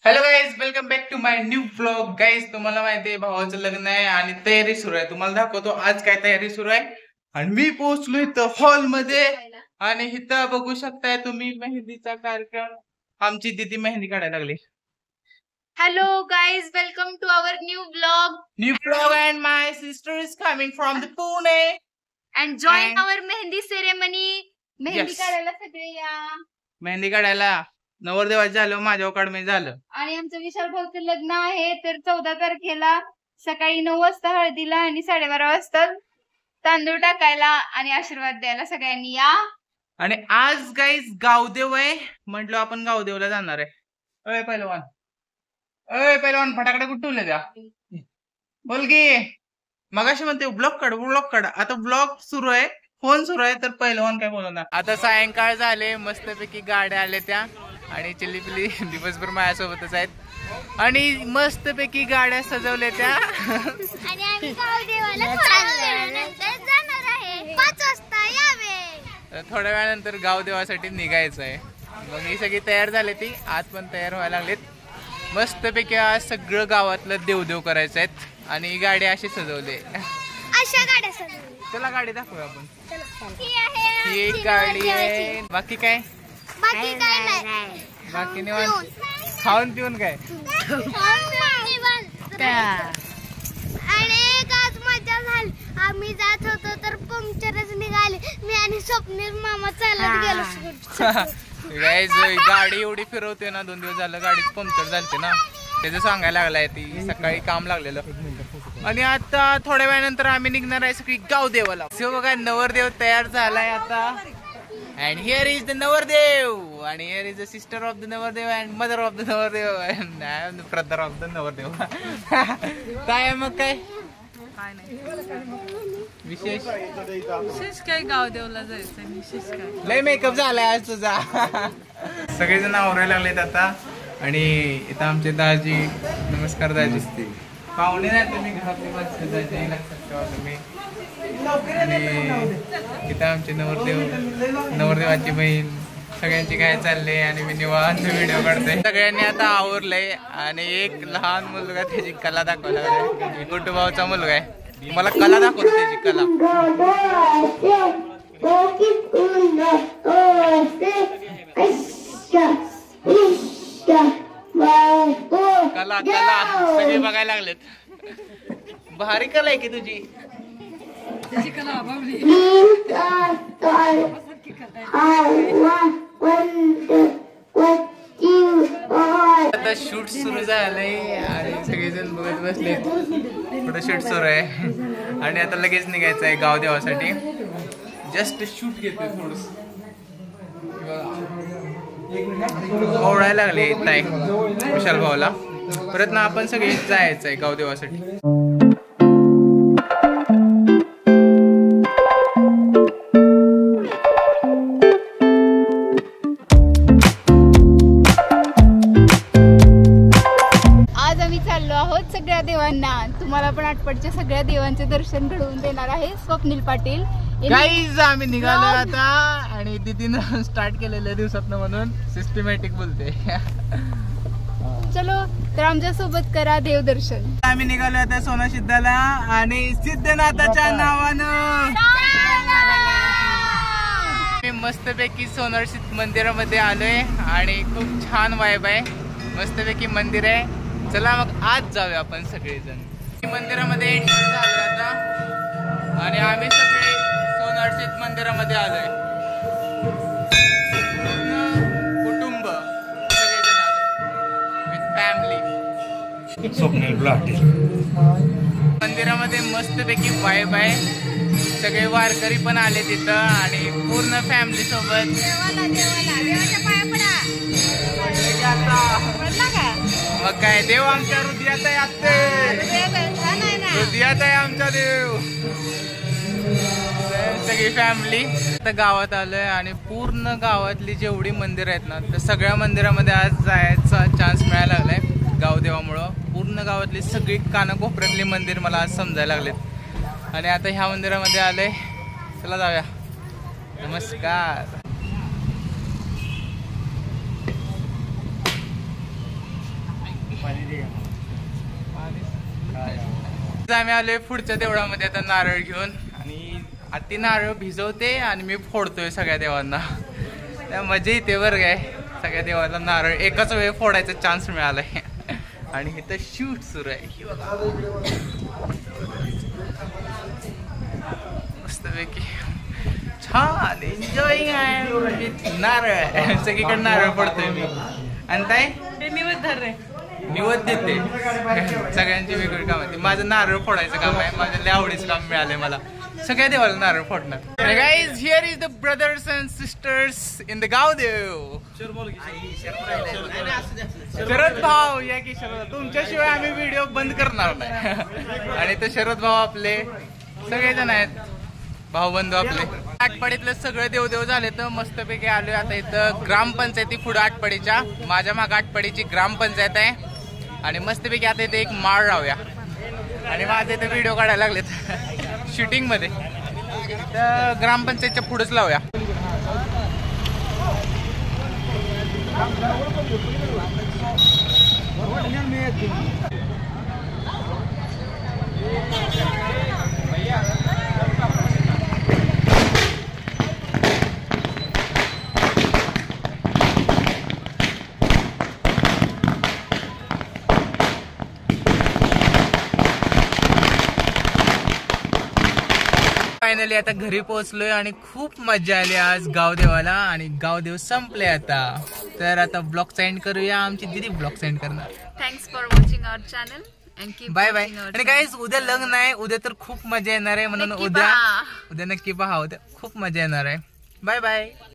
Hello guys, welcome back to my new vlog. Guys, तुम्हाला माहिती आहे भावाचं लग्न आहे आणि तयारी सुरू आहे. तुम्हाला दाखवतो आज काय तयारी सुरू आहे. आणि मी पोहोचलो इथं हॉल मध्ये आणि इथं बघू शकताय तुम्ही मेहंदीचा कार्यक्रम. आमची दीदी मेहंदी काढायला लागली. Hello guys, welcome to our new vlog. New vlog and my sister is coming from the Pune And join And- our mehndi ceremony. Mehndi Yes. काढायला सगळे या. मेहंदी काढायला. नवरदेवाचं झालं, माझ्या अकॅडमी झालं. आणि आमचं विशाल भाऊचं लग्न आहे तर 14 तारखेला सकाळी 9 वाजता हळदीला आणि 12:30 वाजता तांदूळ टाकायला आणि आशीर्वाद द्यायला सगळ्यांनी या. आणि आज गाईज गावदेव आहे, म्हटलं आपण गावदेवला जाणार आहे. अय पहिलवान फटाकडे कुठे ठेवले त्या? बोल की. मगाशी म्हणते ब्लॉग काढ. आता ब्लॉग सुरू आहे, फोन सुरू आहे, तर पहिलवान काय बोलणार. आता सायंकाळ झाले, मस्तपैकी गाड्या आल्या त्या आणि चिल्लीपिल्ली दिवसभर माझ्यासोबतच आहेत आणि मस्तपैकी गाड्या सजवल्या त्या. आणि आम्ही गावदेवाला जाणार आहे. 5 वाजता यावे. थोड्या वेळानंतर गावदेवासाठी निघायचं आहे. मग ही सगळी तयार झाली, ती आज पण तयार व्हायला लागलीत. मस्तपैकी आज सगळं गावातलं देवदेव करायचं आहेत आणि गाडी अशी सजवली. अशा गाड्या सजवल्या. चला गाडी दाखवूया आपण. ही आहे ही एक गाडी आहे. बाकी काय? बाकी काय नाही. बाकी निवांत खाऊन पिऊन काय? आणि एक आज मजा झाली. आम्ही जात होतो तर पंक्चरच निघाले. मी आणि स्वप्नील मामा चालत गेलो. गाडी एवढी फिरवते ना, 2 दिवस झालं गाडीच पंक्चर झालते ना, त्याचं सांगायला लागलाय. ती सकाळी काम लागलेलं. आणि आता थोड्या वेळानंतर आम्ही निघणार आहे सगळी गावदेवाला. सो बघा, नवरदेव तयार झालाय आता. अँड हिअर इज द नवरदेव आणि here is the sister of the नवरदेव अँड मदर ऑफ द नवरदेव अँड ब्रदर ऑफ द नवरदेव. काय आहे मग? काय नाही विशेष काय गावदेवला जायचं विशेष काय. लय मेकअप झालाय आज तुझा. सगळेजण आवरायला लागलेत आता. आणि इथं आमचे दाजी, नमस्कार दाजी. पाहुणे नाही तुम्ही, घरातले माणसं दाजी, लक्षात ठेवा तुम्ही. आणि इथं आमचे नवरदेवाची बहीण, सगळ्यांची काय चालले आणि मी निवांत व्हिडिओ काढतोय. सगळ्यांनी आता आवरलंय आणि एक लहान मुलगा त्याची कला दाखवायला लागलाय. गुड्डू भाऊचा मुलगा आहे, मला कला दाखवतो त्याची कला. कला सगळे बघायला लागलेत. भारी कला आहे की तुझी. आता शूट सुरू झालंय आणि सगळेजण बघत बसले. फोटोशूट सुरू आहे आणि आता लगेच निघायचं आहे गावदेवासाठी. जस्ट शूट घेतोय थोडस. ओढायला लागले ताई विशाल भाऊला. परत ना आपण सगळे जायचं आहे गावदेवासाठी. आज आम्ही चाललो आहोत सगळ्या देवांना. तुम्हाला पण आटपाडीच्या सगळ्या देवांचे दर्शन घडवून देणार आहे स्वप्नील पाटील. गाईज, आम्ही निघालो आता आणि दीदीनं स्टार्ट केलेल्या दिवसातनं म्हणून सिस्टमॅटिक बोलते. चलो तर आमच्या सोबत करा देवदर्शन. आम्ही निघालो आता सोना सिद्धाला आणि सिद्धनाथाच्या नावानं मी मस्तपैकी सोनारसिद्ध मंदिरामध्ये आलोय आणि खूप छान वाईब आहे. मस्तपैकी मंदिर आहे. चला मग आज जाऊया आपण सगळेजण. मंदिरामध्ये एंट्री झालोय आता आणि आम्ही सगळे सोनारसिद्ध मंदिरामध्ये आलोय. कुटुंब सगळेजण आलोय विथ फॅमिली. स्वप्नील पाटील मंदिरामध्ये मस्तपैकी वाईब आहे. सगळे वारकरी पण आले तिथं आणि पूर्ण फॅमिली सोबत. मग काय, देव आमच्या हृदयात आहे. हृदयात आहे आमचा देव. सगळी फॅमिली आता गावात आलोय आणि पूर्ण गावातली जेवढी मंदिर आहेत ना, तर सगळ्या मंदिरामध्ये आज जायचा चान्स मिळायला लागलाय गावदेवामुळं. पूर्ण गावातली सगळी कानाकोपऱ्यातली मंदिर मला आज समजायला लागलेत आणि आता ह्या मंदिरामध्ये आलोय. चला जाऊया. नमस्कार. आम्ही आलोय पुढच्या देवळामध्ये आता नारळ घेऊन आणि आती नारळ भिजवते आणि मी फोडतोय सगळ्या देवांना. त्या मजा येते बरं काय. सगळ्या देवाला नारळ एकाच वेळी फोडायचा चान्स मिळालाय आणि इथं शूट सुरू आहे. मस्तपैकी छान एन्जॉईंग आहे. नारळ सगळीकडे नारळ पडतोय मी. आणि ताई निवद देते. सगळ्यांची वेगवेगळी काम आहे. माझं नारळ फोडायचं काम आहे. माझ्या लय आवडीचं काम मिळालंय मला. सगळ्या देवाला नारळ फोडणार. Guys here is the brothers and sisters in the गावदेव. शरद भाऊ या की शरद, तुमच्याशिवाय आम्ही व्हिडिओ बंद करणार नाही. आणि ते शरद भाऊ आपले सगळेजण आहेत, भाऊबंधू आपले. आटपाडीतलं सगळं देवदेव झाले तर मस्तपैकी आलोय आता इथं ग्रामपंचायती पुढे आटपाडीच्या. माझ्या मागे आटपाडीची ग्रामपंचायत आहे आणि मस्तपैकी आता इथे एक माळ लावूया. आणि माझे इथे व्हिडिओ काढायला लागलेत शूटिंग मध्ये, तर ग्रामपंचायतच्या पुढेच लावूया. फायनली आता घरी पोहोचलोय आणि खूप मजा आली आज गावदेवाला. आणि गावदेव संपले आता, तर आता ब्लॉग सेंड करूया. आमची दीदी ब्लॉग सेंड करणार. Thanks for watching our channel and keep bye bye. आणि गाईज उद्या लग्न आहे, उद्या तर खूप मजा येणार आहे, म्हणून उद्या नक्की पहा. उद्या खूप मजा येणार आहे. Bye bye.